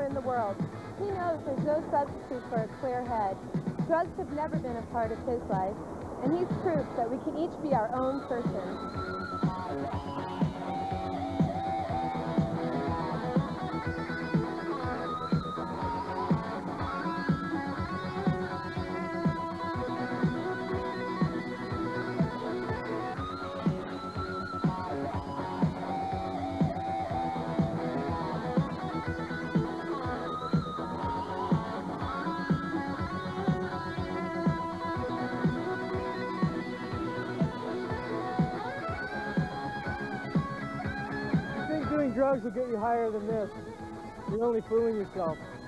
anywhere in the world. He knows there's no substitute for a clear head. Drugs have never been a part of his life, and he's proof that we can each be our own person. Doing drugs will get you higher than this. You're only fooling yourself.